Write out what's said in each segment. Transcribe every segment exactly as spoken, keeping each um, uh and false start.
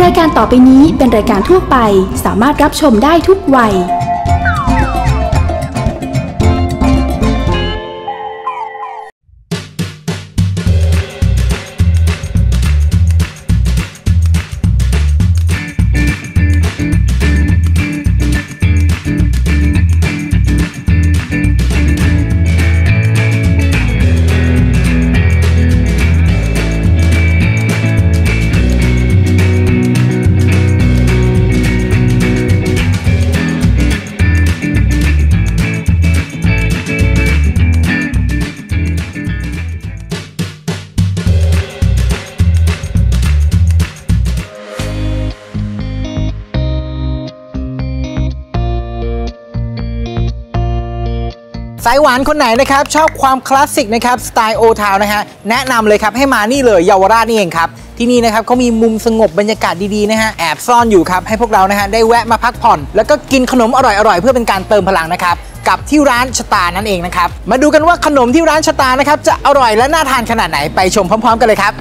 ายการต่อไปนี้เป็นรายการทั่วไปสามารถรับชมได้ทุกวัยสายหวานคนไหนนะครับชอบความคลาสสิกนะครับสไตล์โอทาวน์นะฮะแนะนำเลยครับให้มานี่เลยเยาวราชนี่เองครับที่นี่นะครับเขามีมุมสงบบรรยากาศดีๆนะฮะแอบซ่อนอยู่ครับให้พวกเรานะฮะได้แวะมาพักผ่อนแล้วก็กินขนมอร่อยๆเพื่อเป็นการเติมพลังนะครับกับที่ร้านชะตานั่นเองนะครับมาดูกันว่าขนมที่ร้านชะตานะครับจะอร่อยและน่าทานขนาดไหนไปชมพร้อมๆกันเลยครับ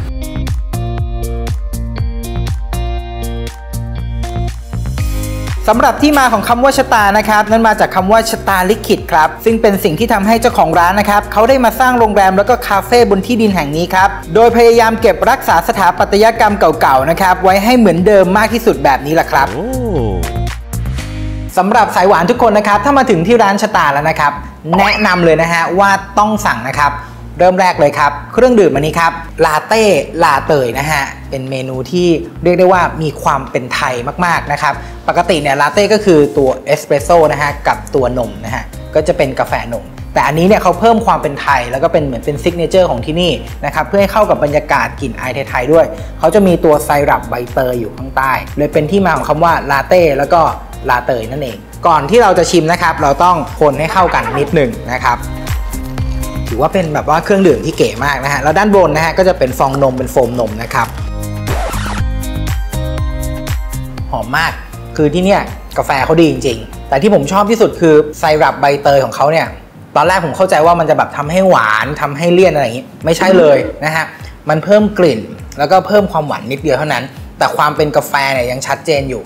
สำหรับที่มาของคำว่าชะตานะครับนั่นมาจากคำว่าชะตาลิขิตครับซึ่งเป็นสิ่งที่ทำให้เจ้าของร้านนะครับเขาได้มาสร้างโรงแรมแล้วก็คาเฟ่บนที่ดินแห่งนี้ครับโดยพยายามเก็บรักษาสถาปัตยกรรมเก่าๆนะครับไว้ให้เหมือนเดิมมากที่สุดแบบนี้แหละครับสำหรับสายหวานทุกคนนะครับถ้ามาถึงที่ร้านชะตาแล้วนะครับแนะนำเลยนะฮะว่าต้องสั่งนะครับเริ่มแรกเลยครับเครื่องดื่มอันนี้ครับลาเต้ลาเตยนะฮะเป็นเมนูที่เรียกได้ว่ามีความเป็นไทยมากๆนะครับปกติเนี่ยลาเต้ก็คือตัวเอสเปรสโซ่นะฮะกับตัวนมนะฮะก็จะเป็นกาแฟนมแต่อันนี้เนี่ยเขาเพิ่มความเป็นไทยแล้วก็เป็นเหมือนเป็นซิกเนเจอร์ของที่นี่นะครับเพื่อให้เข้ากับบรรยากาศกลิ่นอายไทยๆด้วยเขาจะมีตัวไซรัปใบเตยอยู่ข้างใต้เลยเป็นที่มาของคำว่าลาเต้แล้วก็ลาเตยนั่นเองก่อนที่เราจะชิมนะครับเราต้องคนให้เข้ากันนิดหนึ่งนะครับถือว่าเป็นแบบว่าเครื่องดื่มที่เก๋มากนะฮะแล้วด้านบนนะฮะก็จะเป็นฟองนมเป็นโฟมนมนะครับหอมมากคือที่เนี่ยกาแฟเขาดีจริงๆแต่ที่ผมชอบที่สุดคือไซรัปใบเตยของเขาเนี่ยตอนแรกผมเข้าใจว่ามันจะแบบทำให้หวานทำให้เลี่ยนอะไรอย่างนี้ไม่ใช่เลยนะฮะมันเพิ่มกลิ่นแล้วก็เพิ่มความหวานนิดเดียวเท่านั้นแต่ความเป็นกาแฟเนี่ยยังชัดเจนอยู่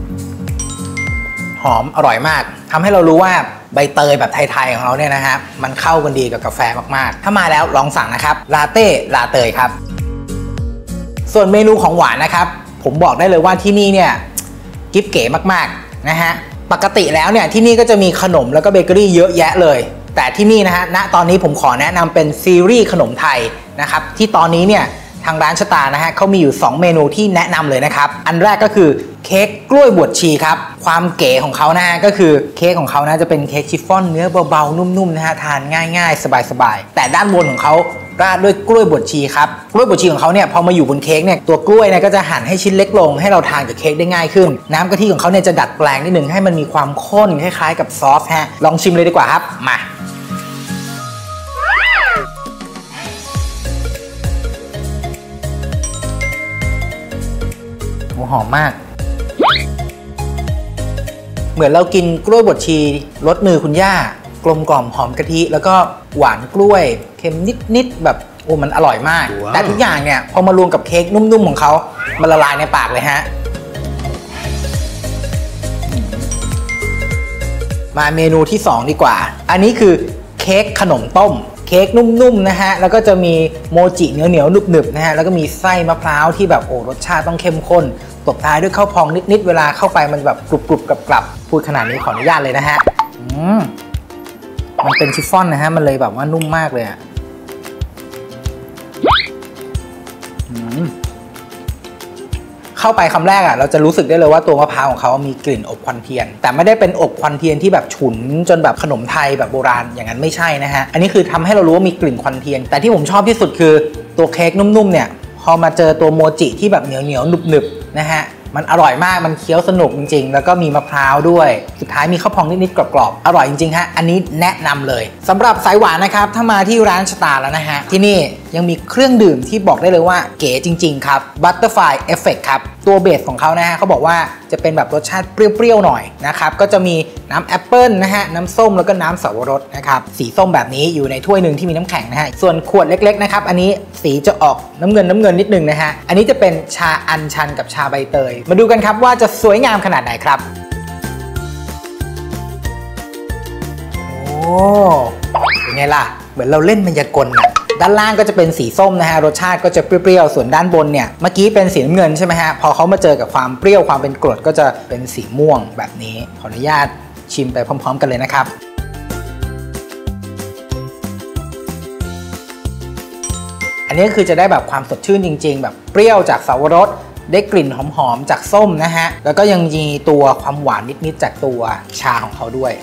หอมอร่อยมากทำให้เรารู้ว่าใบเตยแบบไทยๆของเราเนี่ยนะฮะมันเข้ากันดีกับกาแฟมากๆถ้ามาแล้วลองสั่งนะครับลาเต้ลาเตยครับส่วนเมนูของหวานนะครับผมบอกได้เลยว่าที่นี่เนี่ยกิ๊บเก๋มากๆนะฮะปกติแล้วเนี่ยที่นี่ก็จะมีขนมแล้วก็เบเกอรี่เยอะแยะเลยแต่ที่นี่นะฮะณตอนนี้ผมขอแนะนำเป็นซีรีส์ขนมไทยนะครับที่ตอนนี้เนี่ยทางร้านชะตานะฮะเขามีอยู่สองเมนูที่แนะนำเลยนะครับอันแรกก็คือเค้กกล้วยบวชชีครับความเก๋ของเขานะฮะก็คือเค้กของเขานะจะเป็นเค้กชิฟฟ่อนเนื้อเบาๆนุ่มๆนะฮะทานง่ายๆสบายๆแต่ด้านบนของเขาราดด้วยกล้วยบวชชีครับกล้วยบวชชีของเขาเนี่ยพอมาอยู่บนเค้กเนี่ยตัวกล้วยเนี่ยก็จะหั่นให้ชิ้นเล็กลงให้เราทานกับเค้กได้ง่ายขึ้นน้ำกะทิของเขาเนี่ยจะดัดแปลงนิดนึงให้มันมีความข้นคล้ายๆกับซอสฮะลองชิมเลยดีกว่าครับมาหอมมากเหมือนเรากินกล้วยบดชีรสมือคุณย่ากลมกล่อมหอมกะทิแล้วก็หวานกล้วยเค็มนิดๆแบบโอ้มันอร่อยมาก wow. แต่ทุกอย่างเนี่ยพอมารวมกับเค้กนุ่มๆของเขามันละลายในปากเลยฮะมาเมนูที่สองดีกว่าอันนี้คือเค้กขนมต้มเค้กนุ่มๆนะฮะแล้วก็จะมีโมจิเหนียวๆหนึบๆนะฮะแล้วก็มีไส้มะพร้าวที่แบบโอ้รสชาติต้องเข้มข้นตบท้ายด้วยข้าวพองนิดๆเวลาเข้าไปมันแบบกรุบๆกรับๆพูดขนาดนี้ขออนุญาตเลยนะฮะอืมมันเป็นชิฟฟ่อนนะฮะมันเลยแบบว่านุ่มมากเลยอ่ะเข้าไปคำแรกอ่ะเราจะรู้สึกได้เลยว่าตัวมะพร้าวของเขามีกลิ่นอบควันเทียนแต่ไม่ได้เป็นอบควันเทียนที่แบบฉุนจนแบบขนมไทยแบบโบราณอย่างนั้นไม่ใช่นะฮะอันนี้คือทำให้เรารู้ว่ามีกลิ่นควันเทียนแต่ที่ผมชอบที่สุดคือตัวเค้กนุ่มๆเนี่ยพอมาเจอตัวโมจิที่แบบเหนียวเหนียวหนึบหนึบนะฮะมันอร่อยมากมันเคี้ยวสนุกจริงๆแล้วก็มีมะพร้าวด้วยสุดท้ายมีข้าวพองนิดๆกรอบๆอร่อยจริงๆฮะอันนี้แนะนำเลยสำหรับสายหวานนะครับถ้ามาที่ร้านชะตาแล้วนะฮะที่นี่ยังมีเครื่องดื่มที่บอกได้เลยว่าเก๋จริงๆครับ Butterfly Effect ครับตัวเบสของเขานะฮะเขาบอกว่าจะเป็นแบบรสชาติเปรี้ยวๆหน่อยนะครับก็จะมีน้ำแอปเปิลนะฮะน้ำส้มแล้วก็น้ำสับปะรดนะครับสีส้มแบบนี้อยู่ในถ้วยหนึ่งที่มีน้ำแข็งนะฮะส่วนขวดเล็กๆนะครับอันนี้สีจะออกน้ำเงินน้ำเงินนิดนึงนะฮะอันนี้จะเป็นชาอัญชันกับชาใบเตยมาดูกันครับว่าจะสวยงามขนาดไหนครับโอ้เป็นไงล่ะเหมือนเราเล่นมายากลนะด้านล่างก็จะเป็นสีส้มนะฮะรสชาติก็จะเปรี้ยวๆส่วนด้านบนเนี่ยเมื่อกี้เป็นสีน้ำเงินใช่ไหมฮะพอเขามาเจอกับความเปรี้ยวความเป็นกรดก็จะเป็นสีม่วงแบบนี้ขออนุญาตชิมไปพร้อมๆกันเลยนะครับอันนี้คือจะได้แบบความสดชื่นจริงๆแบบเปรี้ยวจากสับปะรดได้กลิ่นหอมๆจากส้มนะฮะแล้วก็ยังมีตัวความหวานนิดๆจากตัวชาของเขาด้วย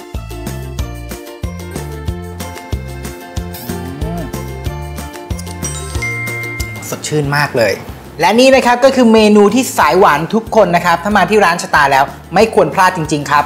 สดชื่นมากเลยและนี่นะครับก็คือเมนูที่สายหวานทุกคนนะครับถ้ามาที่ร้านชะตาแล้วไม่ควรพลาดจริงๆครับ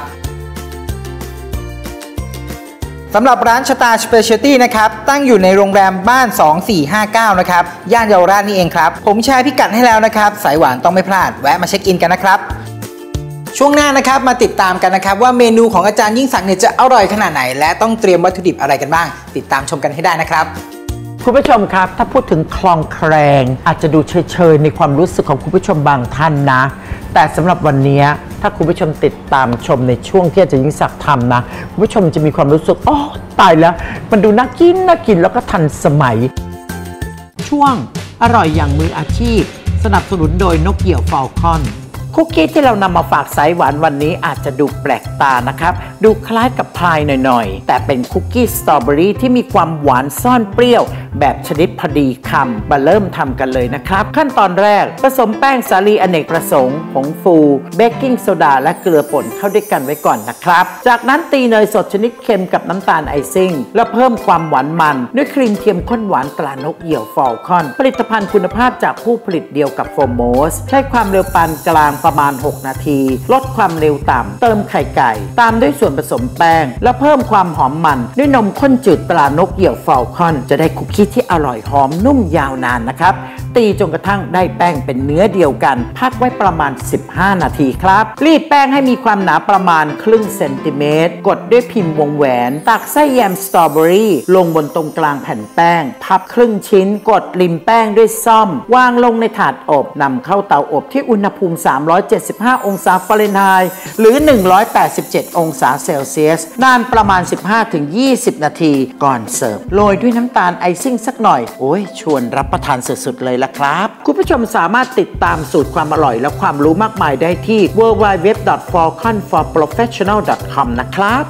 สำหรับร้านชะตาสเปเชียลตี้นะครับตั้งอยู่ในโรงแรมบ้านสองสี่ห้าเก้านะครับย่านเยาวราชนี่เองครับผมแชร์พิกัดให้แล้วนะครับสายหวานต้องไม่พลาดแวะมาเช็คอินกันนะครับช่วงหน้านะครับมาติดตามกันนะครับว่าเมนูของอาจารย์ยิ่งศักดิ์เนี่ยจะอร่อยขนาดไหนและต้องเตรียมวัตถุดิบอะไรกันบ้างติดตามชมกันให้ได้นะครับคุณผู้ชมครับถ้าพูดถึงคลองแคลงอาจจะดูเฉยๆในความรู้สึกของคุณผู้ชมบางท่านนะแต่สำหรับวันนี้ถ้าคุณผู้ชมติดตามชมในช่วงที่อาจารย์ยิ่งศักดิ์ทำนะคุณผู้ชมจะมีความรู้สึกอ๋อตายแล้วมันดูน่ากินน่ากินแล้วก็ทันสมัยช่วงอร่อยอย่างมืออาชีพสนับสนุนโดยนกเหยี่ยวฟอลคอนคุกกี้ที่เรานำมาฝากสายหวานวันนี้อาจจะดูแปลกตานะครับดูคล้ายกับพายหน่อยๆแต่เป็นคุกกี้สตรอเบอรี่ที่มีความหวานซ่อนเปรี้ยวแบบชนิดพอดีคำมาเริ่มทำกันเลยนะครับขั้นตอนแรกผสมแป้งสาลีอเนกประสงค์ผงฟูเบกกิ้งโซดาและเกลือป่นเข้าด้วยกันไว้ก่อนนะครับจากนั้นตีเนยสดชนิดเค็มกับน้ำตาลไอซิ่งแล้วเพิ่มความหวานมันด้วยครีมเทียมข้นหวานตรานกเหยี่ยวฟอลคอนผลิตภัณฑ์คุณภาพจากผู้ผลิตเดียวกับโฟโมสใช้ความเร็วปานกลางประมาณหกนาทีลดความเร็วต่ำเติมไข่ไก่ตามด้วยส่วนผสมแป้งและเพิ่มความหอมมันด้วยนมข้นจืดตรานกเหยี่ยวฟอลคอนจะได้คุกกี้ที่อร่อยหอมนุ่มยาวนานนะครับตีจนกระทั่งได้แป้งเป็นเนื้อเดียวกันพักไว้ประมาณสิบห้านาทีครับรีดแป้งให้มีความหนาประมาณครึ่งเซนติเมตรกดด้วยพิมพ์วงแหวนตักไส้แยมสตรอเบอรี่ลงบนตรงกลางแผ่นแป้งพับครึ่งชิ้นกดริมแป้งด้วยซ่อมวางลงในถาดอบนำเข้าเตาอบที่อุณหภูมิสามร้อยเจ็ดสิบห้าองศาฟาเรนไฮต์หรือหนึ่งร้อยแปดสิบเจ็ดองศาเซลเซียสนานประมาณ สิบห้าถึงยี่สิบ นาทีก่อนเสิร์ฟโรยด้วยน้ำตาลไอซิ่งสักหน่อยโอ้ยชวนรับประทานสุดๆเลยล่ะครับคุณผู้ชมสามารถติดตามสูตรความอร่อยและความรู้มากมายได้ที่ ดับเบิลยู ดับเบิลยู ดับเบิลยู ดอท ฟอลคอน ฟอร์ โปรเฟสชั่นแนล ดอท คอม นะครับ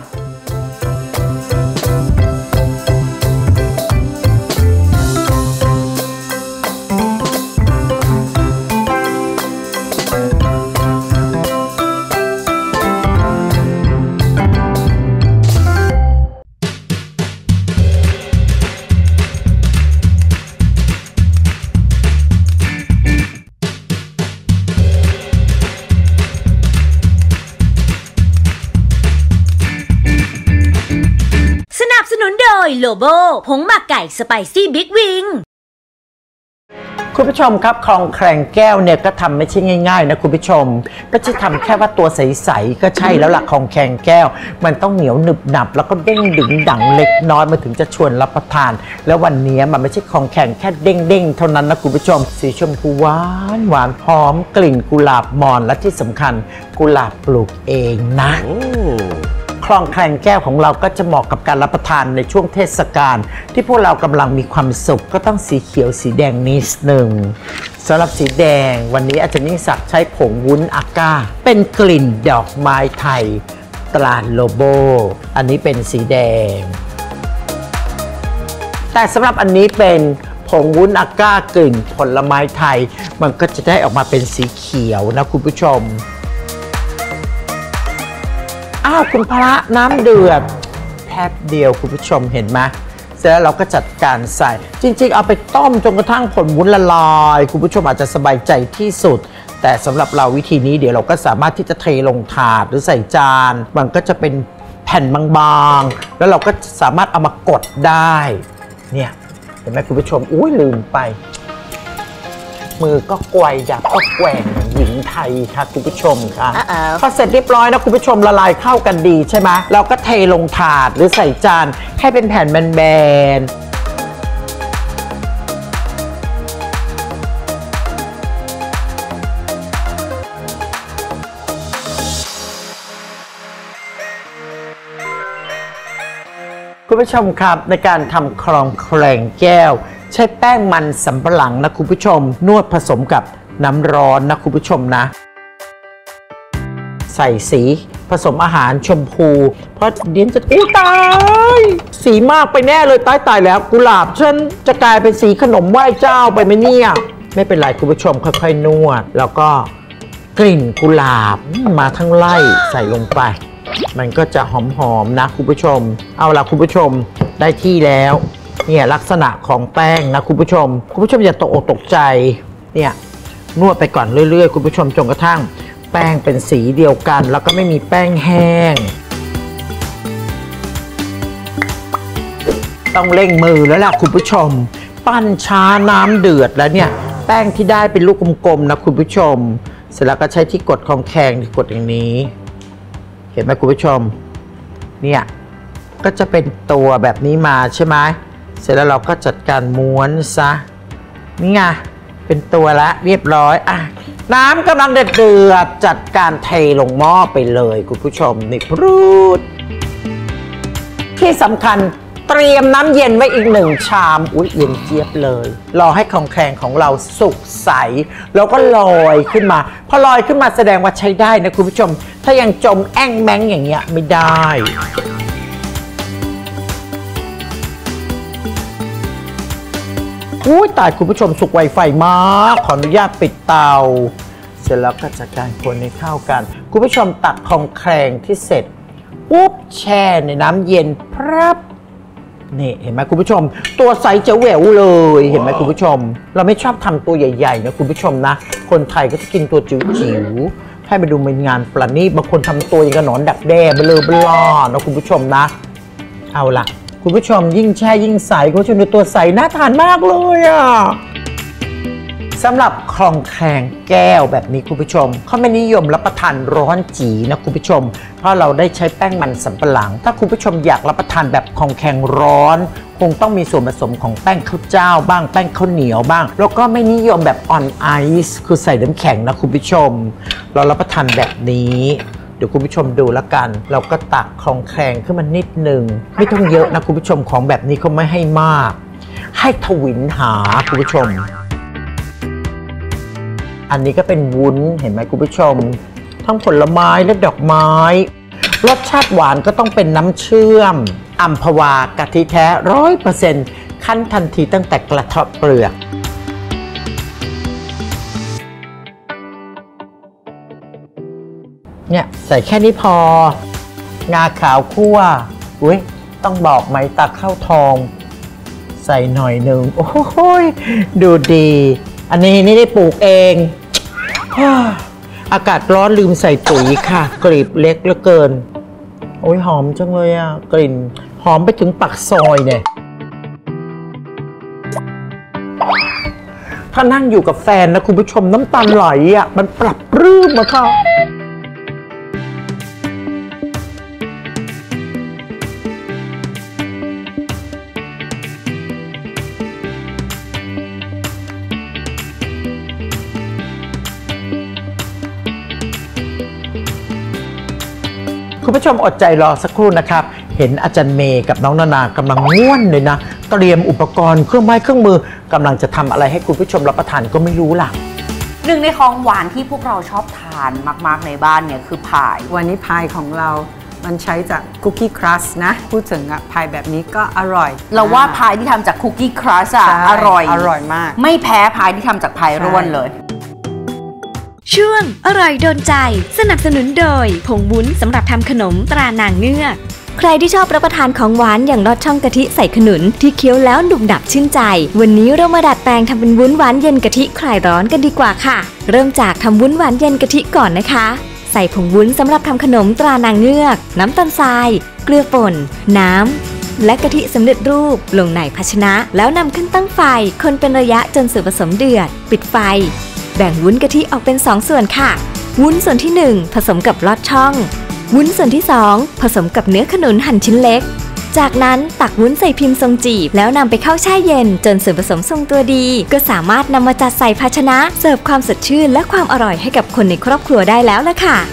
โลโบผงหมักไก่สไปซี่บิ๊กวิงคุณผู้ชมครับคลองแคลงแก้วเนี่ยก็ทำไม่ใช่ง่ายๆนะคุณผู้ชมก็จะทำแค่ว่าตัวใสๆก็ใช่แล้วล่ะคลองแคลงแก้วมันต้องเหนียวหนึบหนับแล้วก็เด้งดึงดังเล็กน้อยมาถึงจะชวนรับประทานแล้ววันนี้มันไม่ใช่คลองแคลงแค่เด้งๆเท่านั้นนะคุณผู้ชมสีชมพูหวานหวานหอมกลิ่นกุหลาบมอนและที่สำคัญกุหลาบปลูกเองนะคลองแคลงแก้วของเราก็จะเหมาะกับการรับประทานในช่วงเทศกาลที่พวกเรากำลังมีความสุขก็ต้องสีเขียวสีแดงนิดหนึ่งสำหรับสีแดงวันนี้อาจารย์ยิ่งศักดิ์ใช้ผงวุ้นอาก้าเป็นกลิ่นดอกไม้ไทยตราโลโบอันนี้เป็นสีแดงแต่สำหรับอันนี้เป็นผงวุ้นอาก้ากลิ่นผลไม้ไทยมันก็จะได้ออกมาเป็นสีเขียวนะคุณผู้ชมอ้าวคุณพระน้ำเดือดแป๊บเดียวคุณผู้ชมเห็นไหมเสร็จแล้วเราก็จัดการใส่จริงๆเอาไปต้มจนกระทั่งผลวุ้นละลายคุณผู้ชมอาจจะสบายใจที่สุดแต่สำหรับเราวิธีนี้เดี๋ยวเราก็สามารถที่จะเทลงถาดหรือใส่จานมันก็จะเป็นแผ่นบางๆแล้วเราก็สามารถเอามากดได้เนี่ยเห็นไหมคุณผู้ชมอุ้ยลืมไปมือก็ไกวดับก็แกว่งหญิงไทยค่ะคุณผู้ชมค่ะพอเสร็จเรียบร้อยนะคุณผู้ชมละลายเข้ากันดีใช่ไหมเราก็เทลงถาดหรือใส่จานให้เป็นแผ่นแบนๆคุณผู้ชมครับในการทำคลองแครงแก้วใช้แป้งมันสำปะหลังนะคุณผู้ชมนวดผสมกับน้ำร้อนนะคุณผู้ชมนะใส่สีผสมอาหารชมพูเพราะเดี๋ยวจะอู้ตายสีมากไปแน่เลยตายตายแล้วกุหลาบฉันจะกลายเป็นสีขนมไหว้เจ้าไปไหมเนี่ยไม่เป็นไรคุณผู้ชมค่อยๆนวดแล้วก็กลิ่นกุหลาบมาทั้งไล่ใส่ลงไปมันก็จะหอมๆนะคุณผู้ชมเอาล่ะคุณผู้ชมได้ที่แล้วเนี่ยลักษณะของแป้งนะคุณผู้ชมคุณผู้ชมอย่าตกอกตกใจเนี่ยนวดไปก่อนเรื่อยๆคุณผู้ชมจนกระทั่งแป้งเป็นสีเดียวกันแล้วก็ไม่มีแป้งแห้งต้องเร่งมือแล้วล่ะคุณผู้ชมปั้นช้าน้ำเดือดแล้วเนี่ยแป้งที่ได้เป็นลูกกลมๆนะคุณผู้ชมเสร็จแล้วก็ใช้ที่กดคองแคงที่กดอย่างนี้เห็นไหมคุณผู้ชมเนี่ยก็จะเป็นตัวแบบนี้มาใช่ไหมเสร็จแล้วเราก็จัดการม้วนซะนี่ไงเป็นตัวละเรียบร้อยอ่ะน้ำกำลังเดือดเดือดจัดการเทลงหม้อไปเลยคุณผู้ชมนี่พรูดที่สำคัญเตรียมน้ำเย็นไว้อีกหนึ่งชามอุ๊ยเย็นเจี๊ยบเลยรอให้คลองแคลงของเราสุกใสแล้วก็ลอยขึ้นมาพอลอยขึ้นมาแสดงว่าใช้ได้นะคุณผู้ชมถ้ายังจมแอ่งแมงอย่างเงี้ยไม่ได้อุ้ยตายคุณผู้ชมสุกไวไฟมากขออนุญาตปิดเตาเสร็จแล้วก็จัดการคนให้เข้ากันคุณผู้ชมตักคลองแคลงที่เสร็จปุ๊บแช่ในน้ำเย็นพรับนี่เห็นไหมคุณผู้ชมตัวใสจะแหววเลยเห็นไหมคุณผู้ชมเราไม่ชอบทำตัวใหญ่ๆนะคุณผู้ชมนะคนไทยก็จะกินตัวจิ๋วๆให้ไปดูเป็นงานประณีตบางคนทำตัวอย่างกระหนอนดักแด้เบลอเบลอนะคุณผู้ชมนะเอาล่ะคุณผู้ชมยิ่งแช่ยิ่งใสคุณผู้ชมดูตัวใสน่าทานมากเลยอ่ะสำหรับคลองแคลงแก้วแบบนี้คุณผู้ชมเขาไม่นิยมรับประทานร้อนจีนะคุณผู้ชมเพราะเราได้ใช้แป้งมันสำปะหลังถ้าคุณผู้ชมอยากรับประทานแบบคลองแคลงร้อนคงต้องมีส่วนผสมของแป้งข้าวเจ้าบ้างแป้งข้าวเหนียวบ้างแล้วก็ไม่นิยมแบบออนไอซ์คือใส่น้ำแข็งนะคุณผู้ชมเรารับประทานแบบนี้เดี๋ยวคุณผู้ชมดูแล้วกันเราก็ตักคลองแคลงขึ้นมานิดหนึ่งไม่ต้องเยอะนะคุณผู้ชมของแบบนี้เขาไม่ให้มากให้ทวินหาคุณผู้ชมอันนี้ก็เป็นวุ้นเห็นไหมคุณผู้ชมทั้งผลไม้และดอกไม้รสชาติหวานก็ต้องเป็นน้ำเชื่อมอัมพวากะทิแท้ร้อยเปอร์เซ็นต์ขั้นทันทีตั้งแต่กระเทาะเปลือกเนี่ยใส่แค่นี้พองาขาวคั่วอุ้ยต้องบอกไหมตาข้าวทองใส่หน่อยหนึ่งโอ้ยดูดีอันนี้นี่ได้ปลูกเองอากาศร้อนลืมใส่ปุ๋ยค่ะกลีบเล็กเหลือเกินโอ้ยหอมจังเลยอ่ะกลิ่นหอมไปถึงปากซอยเนี่ยถ้านั่งอยู่กับแฟนนะคุณผู้ชมน้ำตาไหลอ่ะมันปรับปรื้มมาค่ะคุณผู้ชมอดใจรอสักครู่นะครับเห็นอาจารย์เมย์กับน้องนานากำลังง่วนเลยนะเตรียมอุปกรณ์เครื่องไม้เครื่องมือกำลังจะทำอะไรให้คุณผู้ชมรับประทานก็ไม่รู้ล่ะหนึ่งในของหวานที่พวกเราชอบทานมากๆในบ้านเนี่ยคือพายวันนี้พายของเรามันใช้จากคุกกี้ครัสนะพูดถึงอะพายแบบนี้ก็อร่อยเราว่าพายที่ทำจากคุกกี้ครัสอะอร่อยอร่อยมากไม่แพ้พายที่ทำจากพายร่วนเลยช่วงอร่อยโดนใจสนับสนุนโดยผงวุ้นสำหรับทำขนมตรานางเงือกใครที่ชอบรับประทานของหวานอย่างลอดช่องกะทิใส่ขนุนที่เคี้ยวแล้วหนุบหนับชื่นใจวันนี้เรามาดัดแปลงทำเป็นวุ้นหวานเย็นกะทิคลายร้อนกันดีกว่าค่ะเริ่มจากทำวุ้นหวานเย็นกะทิก่อนนะคะใส่ผงวุ้นสำหรับทำขนมตรานางเงือกน้ำตาลทรายเกลือป่นน้ำและกะทิสำเร็จรูปลงในภาชนะแล้วนำขึ้นตั้งไฟคนเป็นระยะจนส่วนผสมเดือดปิดไฟแบ่งวุ้นกะทิออกเป็นสองส่วนค่ะวุ้นส่วนที่หนึ่งผสมกับลอดช่องวุ้นส่วนที่สองผสมกับเนื้อขนุนหั่นชิ้นเล็กจากนั้นตักวุ้นใส่พิมพ์ทรงจีบแล้วนำไปเข้าแช่เย็นจนส่วนผสมทรงตัวดีก็สามารถนำมาจัดใส่ภาชนะเสิร์ฟความสดชื่นและความอร่อยให้กับคนในครอบครัวได้แล้วล่ะค่ะ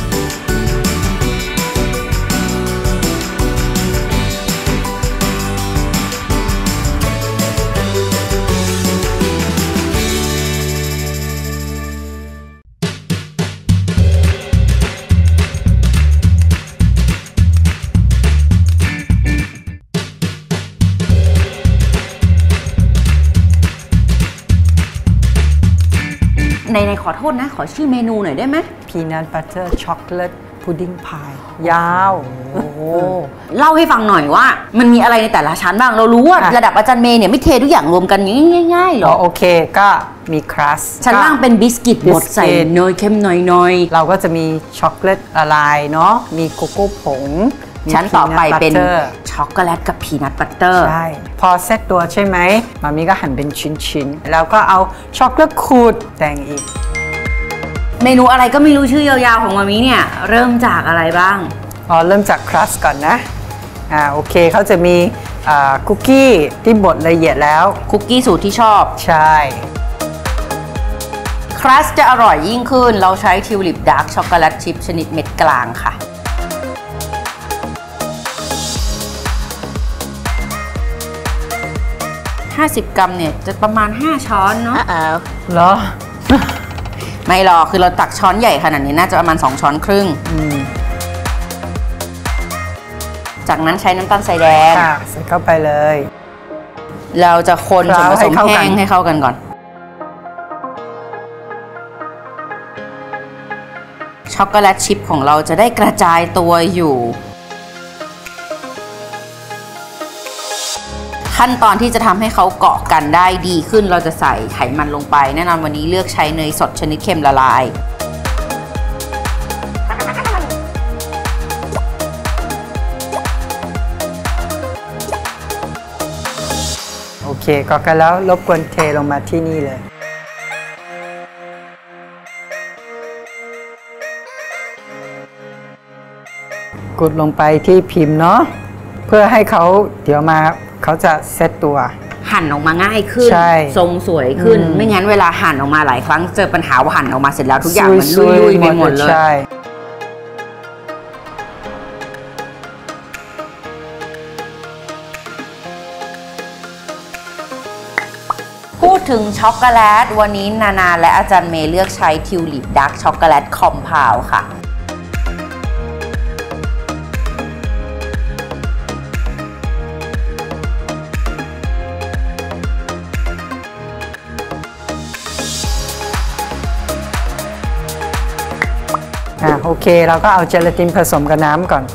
ในในขอโทษนะขอชื่อเมนูหน่อยได้ไหม Peanut Butter Chocolate Pudding Pie ยาวโอ้โหเล่าให้ฟังหน่อยว่ามันมีอะไรในแต่ละชั้นบ้างเรารู้ว่าระดับอาจารย์เมย์เนี่ยไม่เททุกอย่างรวมกันง่ายๆหรอโอเคก็มีครัสชั้นล่างเป็นบิสกิตบดใส่เนยเค็มหน่อยๆเราก็จะมีช็อกโกแลตละลายเนาะมีโกโก้ผงชั้นต่อไปเป็นช็อกโกแลตกับพีนัทบัตเตอร์ใช่พอเซตตัวใช่ไหมมามีก็หั่นเป็นชิ้นๆแล้วก็เอาช็อกโกแลตขูดแต่งอีกเมนูอะไรก็ไม่รู้ชื่อยาวๆของมามีเนี่ยเริ่มจากอะไรบ้างอ๋อเริ่มจากครัสก่อนนะอ่าโอเคเขาจะมีคุกกี้ที่บดละเอียดแล้วคุกกี้สูตรที่ชอบใช่ครัสจะอร่อยยิ่งขึ้นเราใช้ทิวลิปดาร์กช็อกโกแลตชิพชนิดเม็ดกลางค่ะห้าสิบกรัมเนี่ยจะประมาณห้าช้อนเนาะอ๋อเหรอไม่หรอกคือเราตักช้อนใหญ่ขนาดนี้น่าจะประมาณสองช้อนครึ่งจากนั้นใช้น้ำตาลทรายแดงใส่เข้าไปเลยเราจะคนส่วนผสมแห้งให้เข้ากันก่อนช็อกโกแลตชิพของเราจะได้กระจายตัวอยู่ขั้นตอนที่จะทำให้เขาเกาะกันได้ดีขึ้นเราจะใส่ไขมันลงไปแน่นอนวันนี้เลือกใช้เนยสดชนิดเค็มละลายโอเคก็กันแล้วรบกวนเทลงมาที่นี่เลยกดลงไปที่พิมพ์เนาะเพื่อให้เขาเดี๋ยวมาเขาจะเซตตัวหั่นออกมาง่ายขึ้นทรงสวยขึ้นไม่งั้นเวลาหั่นออกมาหลายครั้งเจอปัญหาว่าหั่นออกมาเสร็จแล้วทุกอย่างมันลุยๆไปหมดเลยพูดถึงช็อกโกแลตวันนี้นานาและอาจารย์เมย์เลือกใช้ทิวลิปดาร์กช็อกโกแลตคอมเพลค่ะอ่ะโอเคเราก็เอาเจลาตินผสมกับน้ำก่อน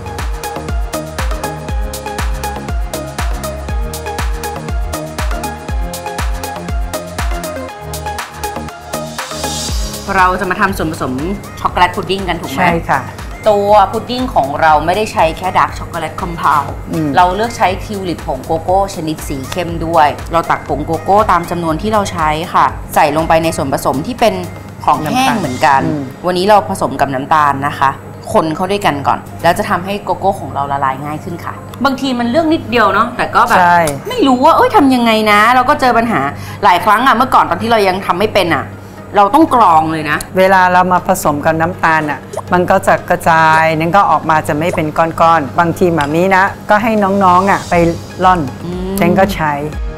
เราจะมาทำส่วนผสมช็อกโกแลตพุดดิ้งกันถูกไหมใช่ค่ะตัวพุดดิ้งของเราไม่ได้ใช้แค่ดาร์กช็อกโกแลตคอมเพลเราเลือกใช้ทิวลิปผงโกโก้ชนิดสีเข้มด้วยเราตักผงโกโก้ตามจำนวนที่เราใช้ค่ะใส่ลงไปในส่วนผสมที่เป็นของแห้งเหมือนกันวันนี้เราผสมกับน้ำตาลนะคะคนเข้าด้วยกันก่อนแล้วจะทำให้โกโก้ของเราละลายง่ายขึ้นค่ะบางทีมันเรื่องนิดเดียวเนาะแต่ก็แบบไม่รู้ว่าเอ้ยทำยังไงนะเราก็เจอปัญหาหลายครั้งอะเมื่อก่อนตอนที่เรายังทำไม่เป็นอะเราต้องกรองเลยนะเวลาเรามาผสมกับน้ำตาลอ่ะมันก็จะกระจายนั่นก็ออกมาจะไม่เป็นก้อนๆบางทีแบบนี้นะก็ให้น้องๆอ่ะไปร่อนเจนก็ใช้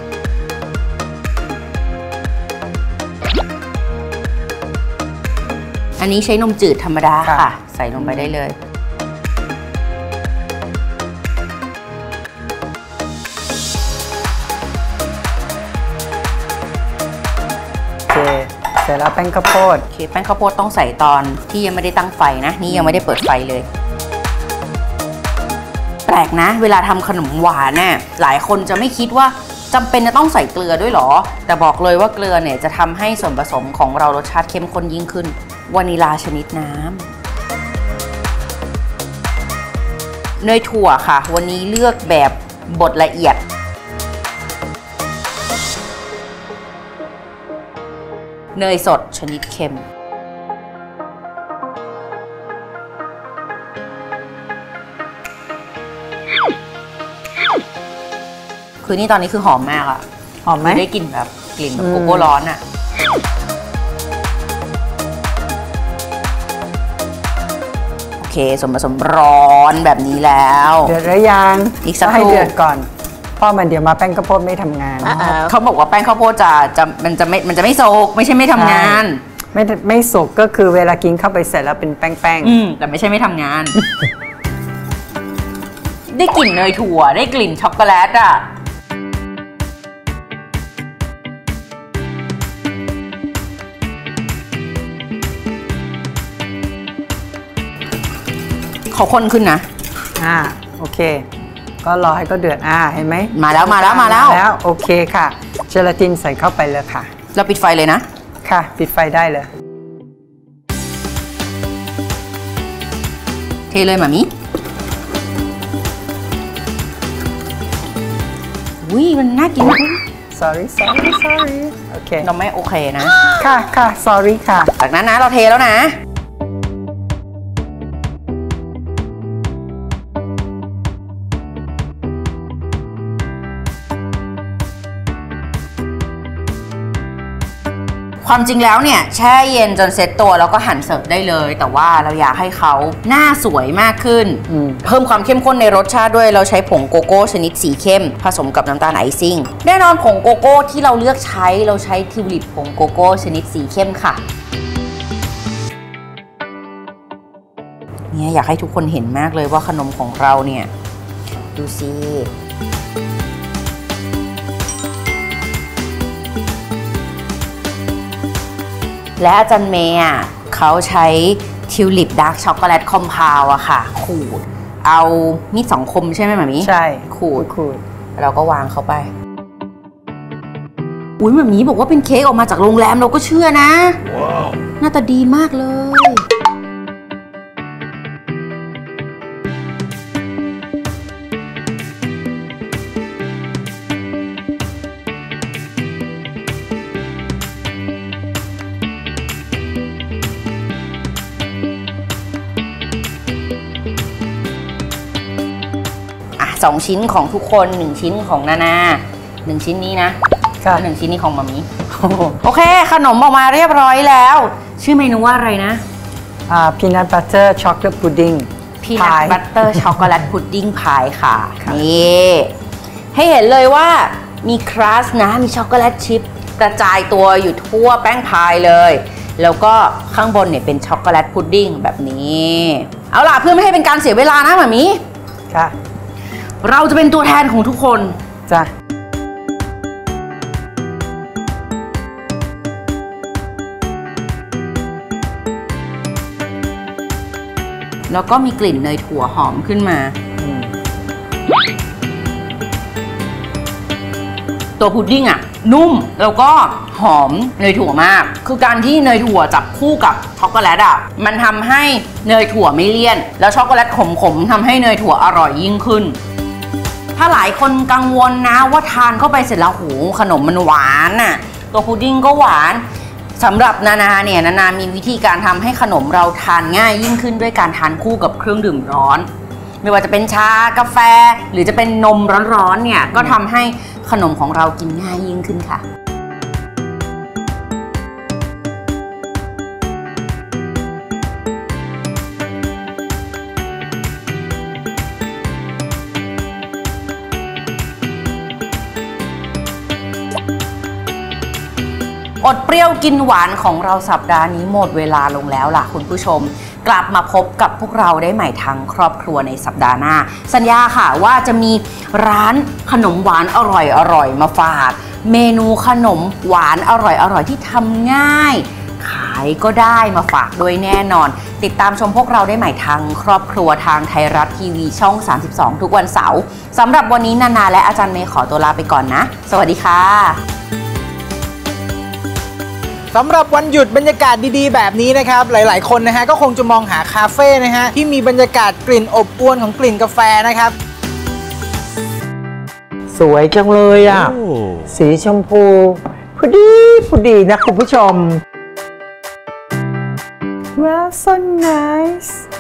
อันนี้ใช้นมจืดธรรมดาค่ะใส่ลงไปได้เลยโอเคเสร็จแล้วแป้งข้าวโพดโอเคแป้งข้าวโพดต้องใส่ตอนที่ยังไม่ได้ตั้งไฟนะนี่ยังไม่ได้เปิดไฟเลยแปลกนะเวลาทำขนมหวานน่ะหลายคนจะไม่คิดว่าจำเป็นจะต้องใส่เกลือด้วยหรอแต่บอกเลยว่าเกลือเนี่ยจะทำให้ส่วนผสมของเรารสชาติเข้มข้นยิ่งขึ้นวานิลาชนิดน้ำเนยถั่วค่ะวันนี้เลือกแบบบดละเอียดเนยสดชนิดเค็มคือนี่ตอนนี้คือหอมมากอะหอมไหมได้กลิ่นแบบกลิ่นแบบโกโก้ร้อนอะโอเคส่วนผสมร้อนแบบนี้แล้วเดือดหรือยังอีกสักครู่ให้เดือดก่อนเพราะมันเดี๋ยวมาแป้งข้าวโพดไม่ทำงานเขาบอกว่าแป้งข้าวโพดจะจะมันจะไม่มันจะไม่สุกไม่ใช่ไม่ทำงานไม่ไม่สุกก็คือเวลากินเข้าไปเสร็จแล้วเป็นแป้งๆอืมแต่ไม่ใช่ไม่ทำงานได้กลิ่นเนยถั่วได้กลิ่นช็อกโกแลตอ่ะเขาข้นขึ้นนะอ่าโอเคก็รอให้เขาเดือดอ่าเห็นไหมมาแล้วมาแล้วมาแล้วแล้วโอเคค่ะเจลาตินใส่เข้าไปเลยค่ะเราปิดไฟเลยนะค่ะปิดไฟได้เลยเทเลยหมามิอุ้ยมันน่ากิน sorry sorry sorry โอเคเราไม่โอเคนะค่ะค่ะ sorry ค่ะจากนั้นนะเราเทแล้วนะความจริงแล้วเนี่ยแช่เย็นจนเซ็ตตัวแล้วก็หั่นเสิร์ฟได้เลยแต่ว่าเราอยากให้เขาหน้าสวยมากขึ้นเพิ่มความเข้มข้นในรสชาติด้วยเราใช้ผงโกโก้ชนิดสีเข้มผสมกับน้ำตาลไอซิ่งแน่นอนผงโกโก้ที่เราเลือกใช้เราใช้ทิวลิปผงโกโก้ชนิดสีเข้มค่ะเนี่ยอยากให้ทุกคนเห็นมากเลยว่าขนมของเราเนี่ยดูสิและอาจารย์เมย์อ่ะเขาใช้ทิวลิปดาร์กช็อกโกแลตคอมเพลอะค่ะขูดเอามีดสองคมใช่ไหมหมามิใช่ขูดขูดเราก็วางเข้าไปอุ้ยหมามิบอกว่าเป็นเค้กออกมาจากโรงแรมเราก็เชื่อนะ wow. หน้าตาดีมากเลยสองชิ้นของทุกคนหนึ่งชิ้นของนานาหนึ่งชิ้นนี้นะแล้วหนึ่งชิ้นนี้ของมามิโอเคขนมออกมาเรียบร้อยแล้วชื่อเมนูว่าอะไรนะอ่า peanut butter chocolate pudding peanut butter chocolate pudding pie ค่ะนี่ให้เห็นเลยว่ามีครัสนะมีช็อกโกแลตชิพกระจายตัวอยู่ทั่วแป้งพายเลยแล้วก็ข้างบนเนี่ยเป็นช็อกโกแลตพุดดิ้งแบบนี้เอาล่ะเพื่อไม่ให้เป็นการเสียเวลานะมามิค่ะเราจะเป็นตัวแทนของทุกคนจ้ะแล้วก็มีกลิ่นเนยถั่วหอมขึ้นมาตัวพุดดิ้งอ่ะนุ่มแล้วก็หอมเนยถั่วมากคือการที่เนยถั่วจับคู่กับช็อกโกแลตอ่ะมันทำให้เนยถั่วไม่เลี่ยนแล้วช็อกโกแลตขมๆทำให้เนยถั่วอร่อยยิ่งขึ้นถ้าหลายคนกังวลนะว่าทานเข้าไปเสร็จแล้วโหขนมมันหวานน่ะตัวพุดดิ้งก็หวานสำหรับนานาเนี่ยนานามีวิธีการทำให้ขนมเราทานง่ายยิ่งขึ้นด้วยการทานคู่กับเครื่องดื่มร้อนไม่ว่าจะเป็นชากาแฟหรือจะเป็นนมร้อนๆเนี่ยก็ทำให้ขนมของเรากินง่ายยิ่งขึ้นค่ะอดเปรี้ยวกินหวานของเราสัปดาห์นี้หมดเวลาลงแล้วล่ะคุณผู้ชมกลับมาพบกับพวกเราได้ใหม่ทางครอบครัวในสัปดาห์หน้าสัญญาค่ะว่าจะมีร้านขนมหวานอร่อยอร่อยมาฝากเมนูขนมหวานอร่อยอร่อยที่ทำง่ายขายก็ได้มาฝากด้วยแน่นอนติดตามชมพวกเราได้ใหม่ทางครอบครัวทางไทยรัฐทีวีช่องสามสิบสองทุกวันเสาร์สำหรับวันนี้นานาและอาจารย์เมย์ขอตัวลาไปก่อนนะสวัสดีค่ะสำหรับวันหยุดบรรยากาศดีๆแบบนี้นะครับหลายๆคนนะฮะก็คงจะมองหาคาเฟ่นะฮะที่มีบรรยากาศกลิ่นอบอวลของกลิ่นกาแฟนะครับสวยจังเลยอ่ะ สีชมพูพอดีพอดีนะคุณผู้ชม Well so nice